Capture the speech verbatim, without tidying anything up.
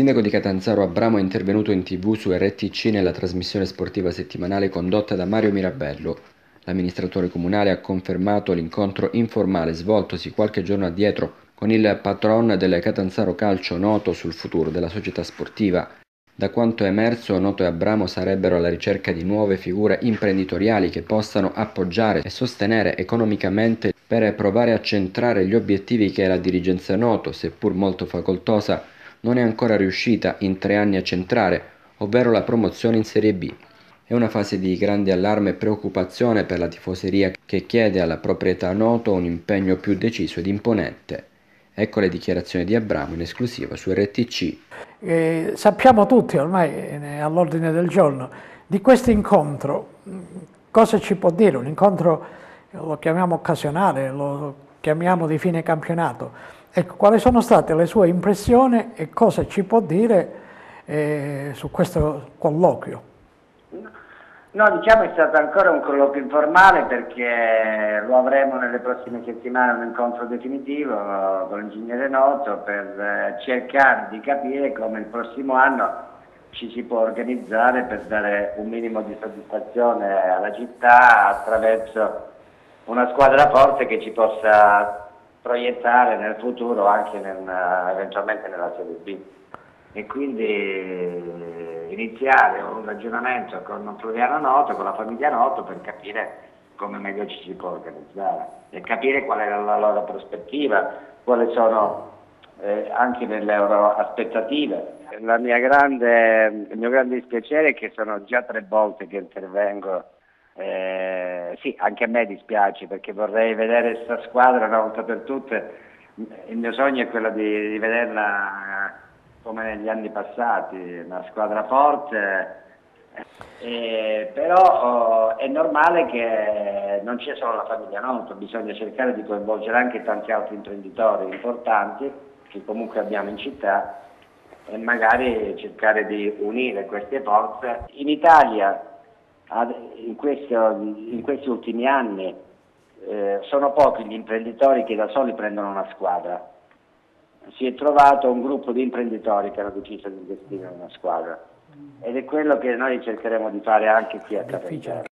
sindaco di Catanzaro Abramo è intervenuto in tivù su R T C nella trasmissione sportiva settimanale condotta da Mario Mirabello. L'amministratore comunale ha confermato l'incontro informale svoltosi qualche giorno addietro con il patron del Catanzaro Calcio Noto sul futuro della società sportiva. Da quanto è emerso, Noto e Abramo sarebbero alla ricerca di nuove figure imprenditoriali che possano appoggiare e sostenere economicamente per provare a centrare gli obiettivi che la dirigenza Noto, seppur molto facoltosa, non è ancora riuscita in tre anni a centrare, ovvero la promozione in Serie B. È una fase di grande allarme e preoccupazione per la tifoseria che chiede alla proprietà Noto un impegno più deciso ed imponente. Ecco le dichiarazioni di Abramo in esclusiva su R T C. Eh, sappiamo tutti, ormai è all'ordine del giorno, di questo incontro. Cosa ci può dire? Un incontro, lo chiamiamo occasionale, lo chiamiamo di fine campionato. Ecco, quali sono state le sue impressioni e cosa ci può dire eh, su questo colloquio? No, diciamo è stato ancora un colloquio informale perché lo avremo nelle prossime settimane un incontro definitivo con l'ingegnere Noto per cercare di capire come il prossimo anno ci si può organizzare per dare un minimo di soddisfazione alla città attraverso una squadra forte che ci possa proiettare nel futuro anche nel, eventualmente nella Serie B. E quindi iniziare un ragionamento con Floriano Noto, con la famiglia Noto, per capire come meglio ci si può organizzare e capire qual è la loro prospettiva, quali sono eh, anche le loro aspettative. La mia grande, il mio grande dispiacere è che sono già tre volte che intervengo, eh, sì, anche a me dispiace perché vorrei vedere questa squadra una volta per tutte, il mio sogno è quello di, di vederla come negli anni passati, una squadra forte, eh, però oh, è normale che non c'è solo la famiglia Noto, bisogna cercare di coinvolgere anche tanti altri imprenditori importanti che comunque abbiamo in città e magari cercare di unire queste forze. In Italia in, questo, in questi ultimi anni eh, sono pochi gli imprenditori che da soli prendono una squadra. Si è trovato un gruppo di imprenditori che hanno deciso di investire in una squadra ed è quello che noi cercheremo di fare anche qui a Catanzaro.